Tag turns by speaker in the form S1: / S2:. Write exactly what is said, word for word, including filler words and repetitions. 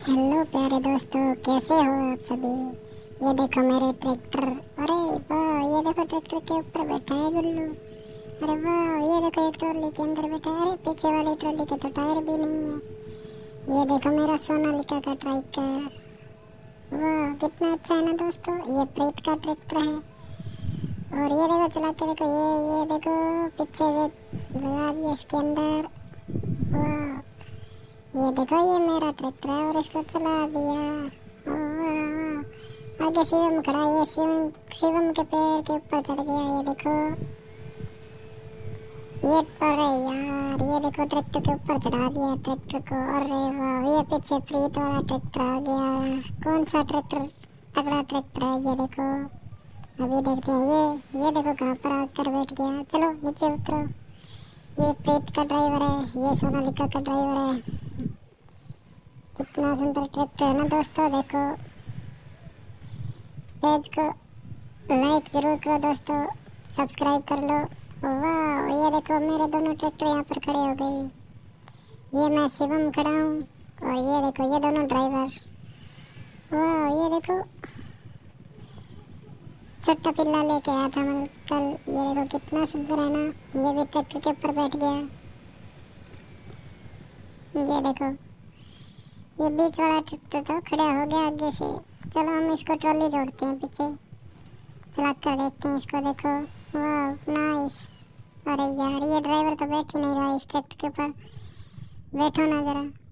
S1: Hello प्यारे दोस्तों, कैसे हो आप सभी। ये देखो मेरे ट्रैक्टर। अरे वाह, ये देखो ट्रैक्टर के ऊपर बैठा है गुल्लू। अरे वाह, ये देखो एक ट्रॉली के अंदर बैठा है। अरे पीछे वाली ट्रॉली के तो टायर भी नहीं है। ये देखो मेरा सोनालिका का ट्रैक्टर। वाह, कितना अच्छा है ना दोस्तों। ये प्रीत का ट्रैक्टर है। और ये देखो चला के देखो, ये ये देखो पीछे से लगा दिया इसके अंदर। वाह, ये देखो ये मेरा ट्रैक्टर है और इसको चला दिया। वाह, आगे शिवम खड़ा है। ये शिवम शिवम के पैर के ऊपर चढ़ गया। ये देखो ये, अरे यार, ये देखो ट्रैक्टर के ऊपर चढ़ा दिया ट्रैक्टर को। अरे वाह, ये पीछे प्रीत वाला ट्रैक्टर आ गया। कौन सा ट्रैक्टर तगड़ा ट्रैक्टर है ये देखो। अभी देखते हैं। ये ये देखो कहाँ पर आकर बैठ गया। चलो नीचे उतरो। ये प्रीत का ड्राइवर है, ये सोनालिका का ड्राइवर है। कितना सुंदर ट्रैक्टर है ना दोस्तों। देखो पेज को लाइक जरूर करो दोस्तों, सब्सक्राइब कर लो। वाह, ये देखो मेरे दोनों ट्रैक्टर यहाँ पर खड़े हो गए। ये मैं शिवम खड़ा हूँ और ये देखो ये दोनों ड्राइवर। वाह, ये देखो छोटा पिल्ला लेके आया था मैं कल। ये देखो कितना सुंदर है ना। ये भी ट्रैक्टर के ऊपर बैठ गया। ये देखो ये बीच वाला ट्रैक्टर तो खड़ा हो गया आगे से। चलो हम इसको ट्रॉली जोड़ते हैं पीछे, चला कर देखते हैं इसको। देखो वाह नाइस। अरे यार, ये ड्राइवर तो बैठ ही नहीं रहा इस ट्रैक्टर के ऊपर। बैठो ना जरा।